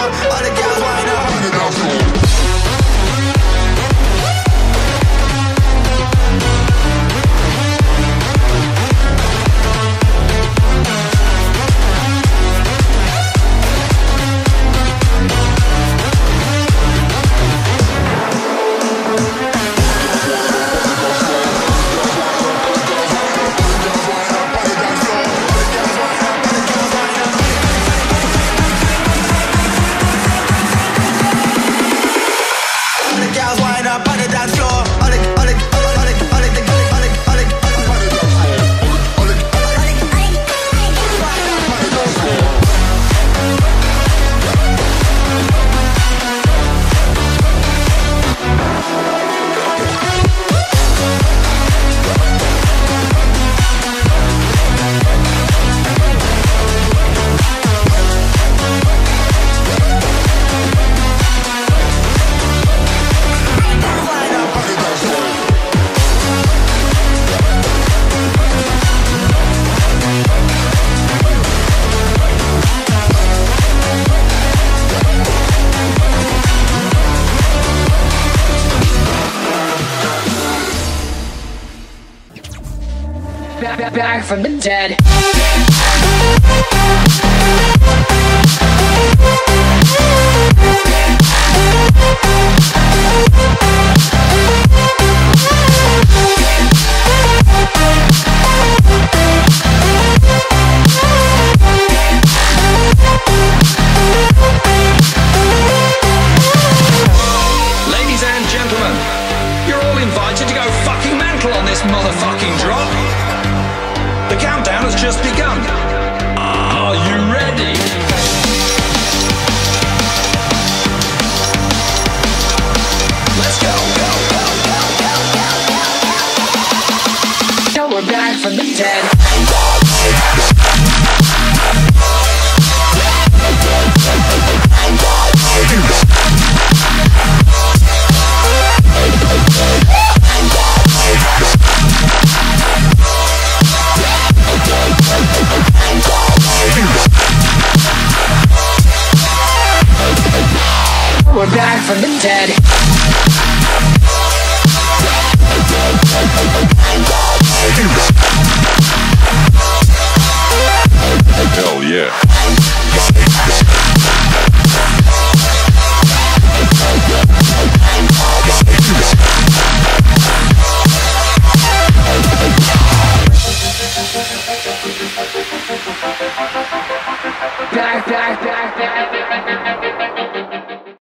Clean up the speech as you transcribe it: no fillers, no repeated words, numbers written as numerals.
All the girls wind up on the dance floor. Back from the dead. Ladies and gentlemen, you're all invited to go fucking mental on this motherfucking drop. The countdown has just begun. Are you ready? Let's go, go, go, go, go, go, go. Now we're back from the dead. We're back from the dead. Hell yeah. Back